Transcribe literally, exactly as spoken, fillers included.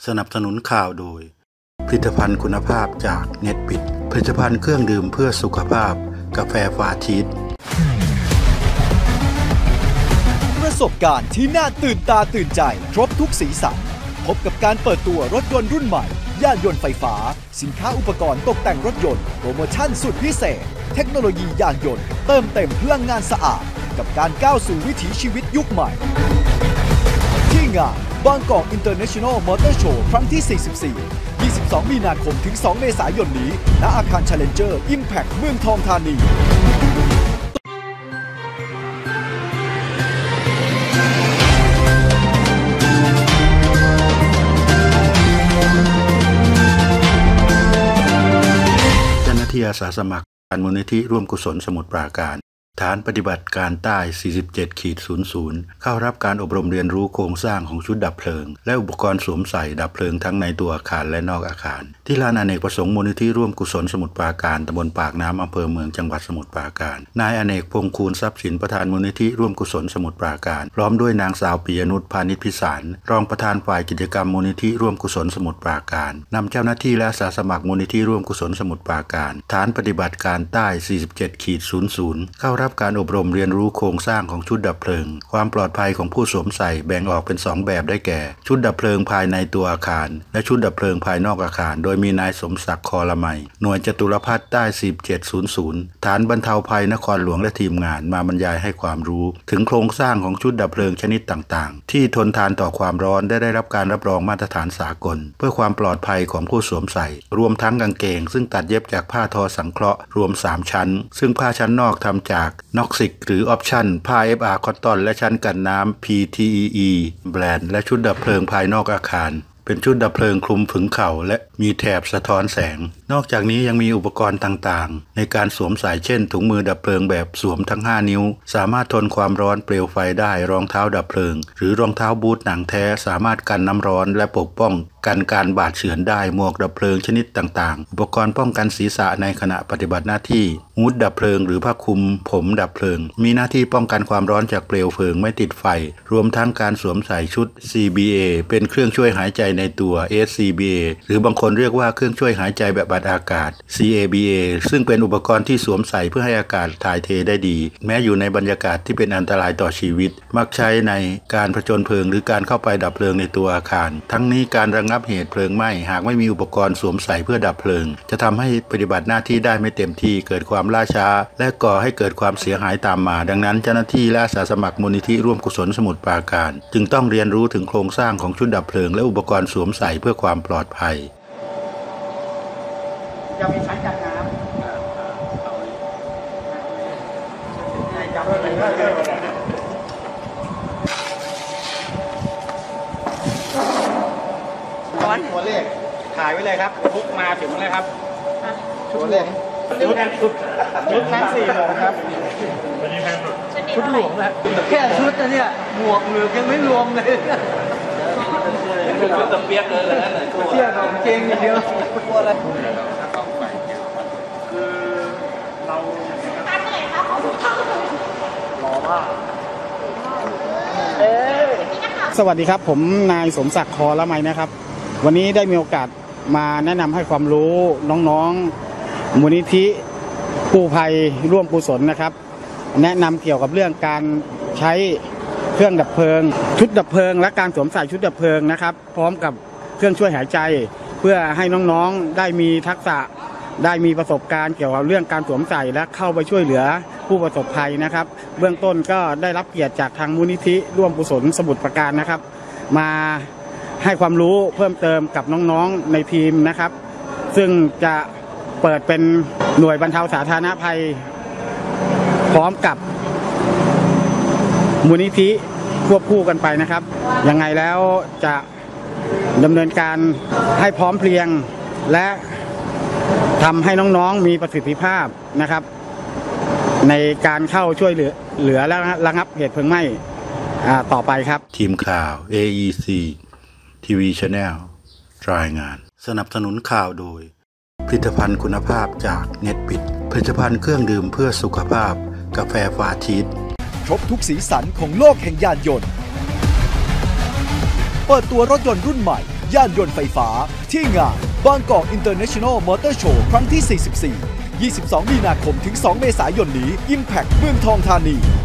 สนับสนุนข่าวโดยผลิตภัณฑ์คุณภาพจากเน็ตบิดผลิตภัณฑ์เครื่องดื่มเพื่อสุขภาพกาแฟฟาชีสประสบการณ์ที่น่าตื่นตาตื่นใจครบทุกสีสันพบกับการเปิดตัวรถยนต์รุ่นใหม่ยานยนต์ไฟฟ้าสินค้าอุปกรณ์ตกแต่งรถยนต์โปรโมชั่นสุดพิเศษเทคโนโลยียานยนต์เติมเต็มพลังงานสะอาดกับการก้าวสู่วิถีชีวิตยุคใหม่ที่งานบางกอก International Motor Show ครั้งที่ สี่สิบสี่ ยี่สิบสอง มีนาคมถึง สอง เมษายนนี้ณอาคาร Challenger Impact เมืองทองธานีเจ้าหน้าที่อาสาสมัครมูลนิธิร่วมกุศลสมุทรปราการฐานปฏิบัติการใต้ สี่สิบเจ็ด ศูนย์ ศูนย์ เข้ารับการอบรมเรียนรู้โครงสร้างของชุดดับเพลิงและอุปกรณ์สวมใส่ดับเพลิงทั้งในตัวอาคารและนอกอาคารที่ลานอเนกประสงค์มูลนิธิร่วมกุศลสมุทรปราการตำบลปากน้ำอำเภอเมืองจังหวัดสมุทรปราการนายอเนกพงษ์คูณทรัพย์สินประธานมูลนิธิร่วมกุศลสมุทรปราการพร้อมด้วยนางสาวปิยนุชพานิชพิสารรองประธานฝ่ายกิจกรรมมูลนิธิร่วมกุศลสมุทรปราการนำเจ้าหน้าที่และอาสาสมัครมูลนิธิร่วมกุศลสมุทรปราการฐานปฏิบัติการใต้ สี่สิบเจ็ด ศูนย์ ศูนย์ เข้ารับการอบรมเรียนรู้โครงสร้างของชุดดับเพลิงความปลอดภัยของผู้สวมใส่แบ่งออกเป็นสองแบบได้แก่ชุดดับเพลิงภายในตัวอาคารและชุดดับเพลิงภายนอกอาคารโดยมีนายสมศักดิ์คอละไมหน่วยจตุรพัฒน์ใต้ สี่สิบเจ็ด ศูนย์ ศูนย์ ฐานบรรเทาภัยนครหลวงและทีมงานมาบรรยายให้ความรู้ถึงโครงสร้างของชุดดับเพลิงชนิดต่างๆที่ทนทานต่อความร้อนได้ได้รับการรับรองมาตรฐานสากลเพื่อความปลอดภัยของผู้สวมใส่รวมทั้งกางเกงซึ่งตัดเย็บจากผ้าทอสังเคราะห์รวมสามชั้นซึ่งผ้าชั้นนอกทำจากน็อกซิกหรือออปชั่นผ้า เอฟ อาร์ คอตตอนและชั้นกันน้ำ พี ที อี อี แบรนด์และชุดดับเพลิงภายนอกอาคารเป็นชุดดับเพลิงคลุมผึงเข่าและมีแถบสะท้อนแสงนอกจากนี้ยังมีอุปกรณ์ต่างๆในการสวมใส่เช่นถุงมือดับเพลิงแบบสวมทั้งห้านิ้วสามารถทนความร้อนเปลวไฟได้รองเท้าดับเพลิงหรือรองเท้าบูทหนังแท้สามารถกันน้ำร้อนและปกป้องกันการบาดเฉือนได้หมวกดับเพลิงชนิดต่างๆอุปกรณ์ป้องกันศีรษะในขณะปฏิบัติหน้าที่ฮูดดับเพลิงหรือผ้าคลุมผมดับเพลิงมีหน้าที่ป้องกันความร้อนจากเปลวเพลิงไม่ติดไฟรวมทั้งการสวมใส่ชุด ซี บี เอ เป็นเครื่องช่วยหายใจในตัว เอส ซี บี เอ หรือบางคนเรียกว่าเครื่องช่วยหายใจแบบอัดอากาศ ซี เอ บี เอ ซึ่งเป็นอุปกรณ์ที่สวมใส่เพื่อให้อากาศถ่ายเทได้ดีแม้อยู่ในบรรยากาศที่เป็นอันตรายต่อชีวิตมักใช้ในการผจญเพลิงหรือการเข้าไปดับเพลิงในตัวอาคารทั้งนี้การระงับเหตุเพลิงไหม้หากไม่มีอุปกรณ์สวมใส่เพื่อดับเพลิงจะทำให้ปฏิบัติหน้าที่ได้ไม่เต็มที่เกิดความล่าช้าและก่อให้เกิดความเสียหายตามมาดังนั้นเจ้าหน้าที่และอาสาสมัครมูลนิธิร่วมกุศลสมุทรปราการจึงต้องเรียนรู้ถึงโครงสร้างของชุดดับเพลิงและอุปกรณ์สวมใส่เพื่อความปลอดภัยจะมีชั้นกันน้ำตัวเลขถ่ายไว้เลยครับทุกมาถึงเลยครับตัวเลขชุดชุดชุดนั้นสี่โมงครับชุดหลวงนะแค่ชุดเนี่ยหมวกเหงือกยังไม่รวมเลยชุดตะเปียกเลยนะเที่ยวของเก่งอย่างเดียวตัวอะไรคือเราตั้งเท่าไหร่ครับรอว่าสวัสดีครับผมนายสมศักดิ์คอละไมนะครับวันนี้ได้มีโอกาสมาแนะนำให้ความรู้น้องๆมูลนิธิกู้ภัยร่วมกุศลนะครับแนะนำเกี่ยวกับเรื่องการใช้เครื่องดับเพลิงชุดดับเพลิงและการสวมใส่ชุดดับเพลิงนะครับพร้อมกับเครื่องช่วยหายใจเพื่อให้น้องๆได้มีทักษะได้มีประสบการณ์เกี่ยวกับเรื่องการสวมใส่และเข้าไปช่วยเหลือผู้ประสบภัยนะครับเบื้องต้นก็ได้รับเกียรติจากทางมูลนิธิร่วมกุศลสมุทรปราการนะครับมาให้ความรู้เพิ่มเติมกับน้องๆในทีมนะครับซึ่งจะเปิดเป็นหน่วยบรรเทาสาธารณภัยพร้อมกับมูลนิธิควบคู่กันไปนะครับยังไงแล้วจะดำเนินการให้พร้อมเพรียงและทำให้น้องๆมีประสิทธิภาพนะครับในการเข้าช่วยเหลือเหลือและระงับเหตุเพลิงไหม้ต่อไปครับทีมข่าว เอ อี ซี ที วี Channel รายงานสนับสนุนข่าวโดยผลิตภัณฑ์คุณภาพจากเน็ตบิดผลิตภัณฑ์เครื่องดื่มเพื่อสุขภาพกาแฟฟาชีสครบทุกสีสันของโลกแห่งยานยนต์เปิดตัวรถยนต์รุ่นใหม่ย่านยนต์ไฟฟ้าที่งานบางกอก International Motor Show ครั้งที่ สี่สิบสี่ ยี่สิบสอง มีนาคมถึง สอง เมษายนนี้ Impact เมืองทองธานี